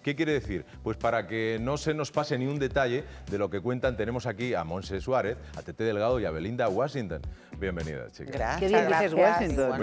¿Qué quiere decir? Pues para que no se nos pase ni un detalle de lo que cuentan, tenemos aquí a Montse Suárez, a Tete Delgado y a Belinda Washington. Bienvenida, chicas. Gracias. Qué bien dices Washington.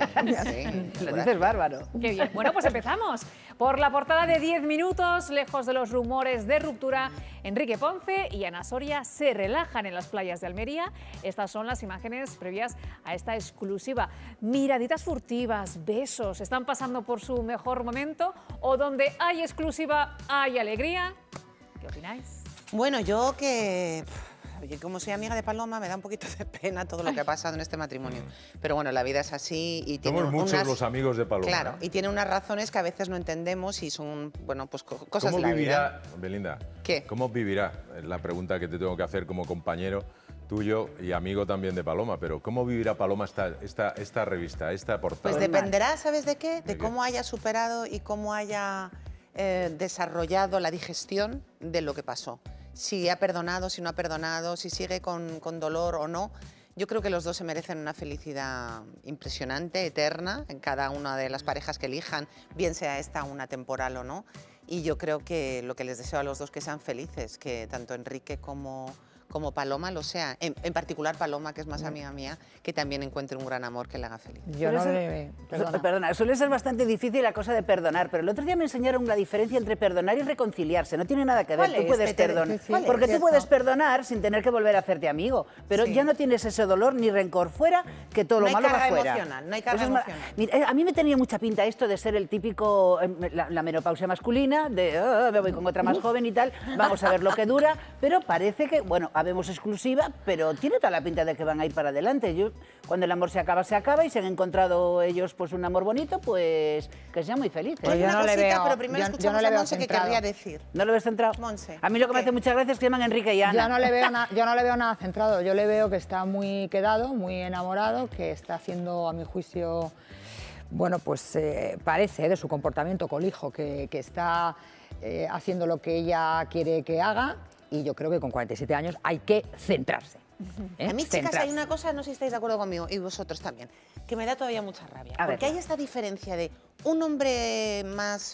Sí, Lo dices bárbaro. Qué bien. Bueno, pues empezamos. Por la portada de 10 minutos, lejos de los rumores de ruptura, Enrique Ponce y Ana Soria se relajan en las playas de Almería. Estas son las imágenes previas a esta exclusiva. Miraditas furtivas, besos, ¿están pasando por su mejor momento? ¿O donde hay exclusiva hay alegría? ¿Qué opináis? Bueno, yo que... como soy amiga de Paloma, me da un poquito de pena todo lo que ha pasado en este matrimonio. Pero bueno, la vida es así y tiene Somos muchos los amigos de Paloma. Claro, y tiene unas razones que a veces no entendemos y son, bueno, pues cosas de la vida. ¿Cómo vivirá, Belinda? ¿Qué? ¿Cómo vivirá? Es la pregunta que te tengo que hacer como compañero tuyo y amigo también de Paloma, pero ¿cómo vivirá Paloma esta revista, esta portada? Pues dependerá, ¿sabes de qué? De cómo haya superado y cómo haya desarrollado la digestión de lo que pasó. Si ha perdonado, si no ha perdonado, si sigue con dolor o no. Yo creo que los dos se merecen una felicidad impresionante, eterna, en cada una de las parejas que elijan, bien sea esta una temporal o no. Y yo creo que lo que les deseo a los dos que sean felices, que tanto Enrique como Paloma lo sea. En particular Paloma, que es más amiga mía, que también encuentre un gran amor que le haga feliz. Yo no le... Perdona, suele ser bastante difícil la cosa de perdonar, pero el otro día me enseñaron la diferencia entre perdonar y reconciliarse. No tiene nada que ver. Tú puedes perdonar. Porque tú puedes perdonar sin tener que volver a hacerte amigo, pero ya no tienes ese dolor ni rencor fuera, que todo lo malo va fuera. No hay carga emocional. Mira, a mí me tenía mucha pinta esto de ser el típico, la menopausia masculina, de me voy con otra más joven y tal, vamos a ver lo que dura, pero parece que, bueno, habemos exclusiva, pero tiene toda la pinta de que van a ir para adelante. Cuando el amor se acaba y se han encontrado ellos pues un amor bonito, pues que sean muy felices. Pues una cosita, pero primero escuchamos a Montse, que querría decir. ¿No lo ves centrado? Montse. A mí lo que me hace muchas gracias es que llaman Enrique y Ana. Yo no le veo nada centrado, yo le veo que está muy quedado, muy enamorado, que está haciendo, a mi juicio, bueno, pues parece de su comportamiento colijo, que está haciendo lo que ella quiere que haga. Y yo creo que con 47 años hay que centrarse. A mí, chicas, hay una cosa, no sé si estáis de acuerdo conmigo, y vosotros también, que me da todavía mucha rabia. Porque hay esta diferencia de un hombre más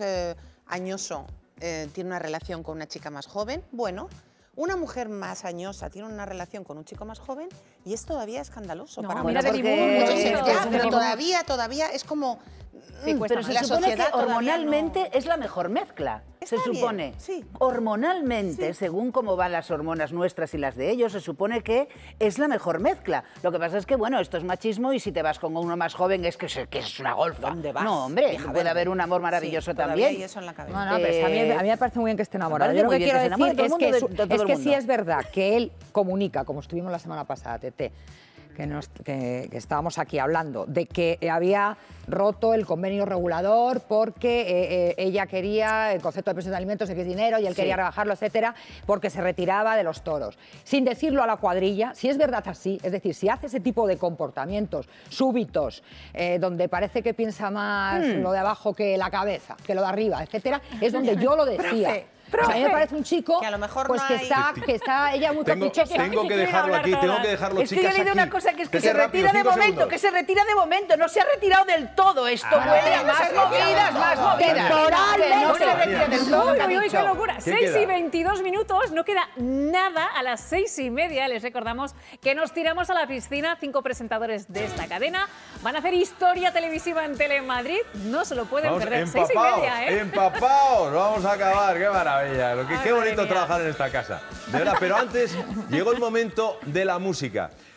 añoso tiene una relación con una chica más joven, bueno, una mujer más añosa tiene una relación con un chico más joven y es todavía escandaloso. No, para mira, mí. Pero todavía es como... pero se supone que hormonalmente es la mejor mezcla. Se supone, hormonalmente, según cómo van las hormonas nuestras y las de ellos, se supone que es la mejor mezcla. Lo que pasa es que, bueno, esto es machismo y si te vas con uno más joven es que es una golfa. ¿Dónde vas? No, hombre, puede haber un amor maravilloso también. Y eso en la cabeza. No, pero a mí me parece muy bien que esté enamorado. Yo lo que quiero decir es que sí es verdad que él comunica, como estuvimos la semana pasada, Tete, que estábamos aquí hablando de que había roto el convenio regulador porque ella quería el concepto de presión de alimentos, X dinero, y él quería rebajarlo, etcétera, porque se retiraba de los toros. Sin decirlo a la cuadrilla, si es verdad así, es decir, si hace ese tipo de comportamientos súbitos, donde parece que piensa más lo de abajo que la cabeza, que lo de arriba, etcétera, es donde yo lo decía. O sea, a mí me parece un chico que a lo mejor pues no que está ella muy caprichosa. Tengo que dejarlo aquí, tengo que dejarlo, es que chicas, yo he leído aquí. una cosa que es que Tete, se retira rápido, de 5 momento, segundos. que se retira de momento, no se ha retirado del todo esto. Puede más movidas, más movidas. Temporalmente. No se retira del todo, que ha Uy, dicho. qué locura. ¿Qué 6 queda? y 22 minutos, no queda nada. A las 6:30 les recordamos que nos tiramos a la piscina. 5 presentadores de esta cadena van a hacer historia televisiva en Telemadrid. No se lo pueden perder. 6:30, ¿eh? Empapaos, vamos a acabar, qué maravilla. Qué Ay, bonito madre mía. trabajar en esta casa. De verdad, pero antes llegó el momento de la música.